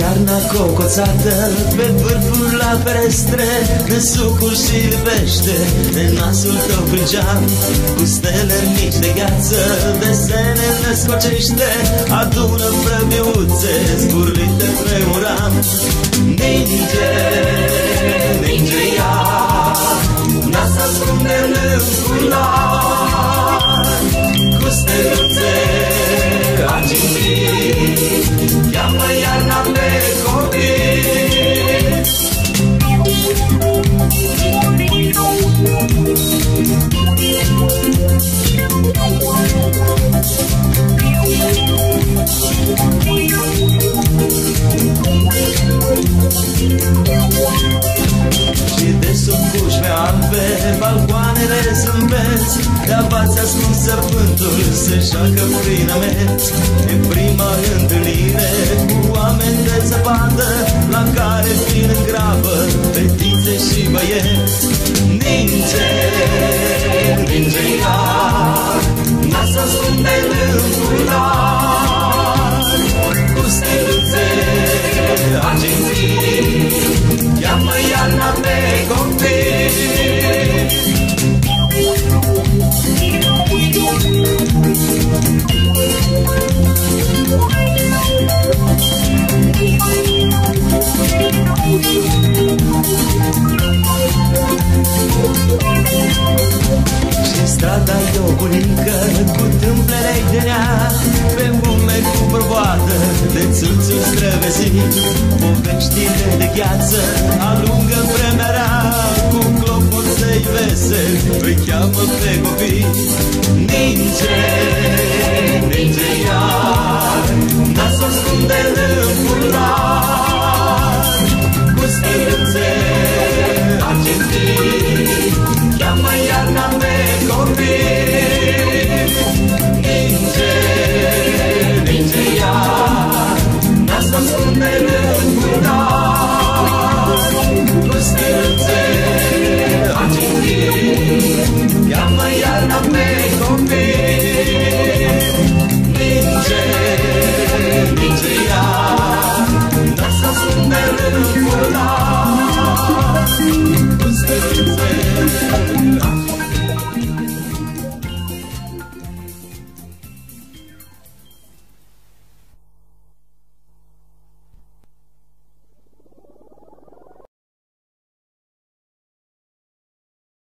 iarna cocoțată, pe vârful la ferestre, de sucul și lipește, de nasul tău prin geam, cu stele mici de gheață, desene ne scocește, adună vrăbiuțe, zburlite pe un ram. Ninge, ninge iar, n-a-ți ascunde-n culoar, cu steluțe argintii, cheamă iarna pe copii. Și de sub cușme albe, balcoanele zâmbesc, de-avați ascuns săpântul se joacă prin amet. E prima întâlnire cu oameni de zăpadă, la care vin în grabă fetițe și băieți. Ninge, ninge iar, n-a-ți ascunde-n culoar, cu steluțe argintii, cheamă iarna pe copii. Și strada e o bunică cu tâmplele de nea, pe umeri cu bărboadă de țuțul străvezit. Poveștile de gheață alungă vremea rea, cu clopoței veseli îi cheamă pe copii.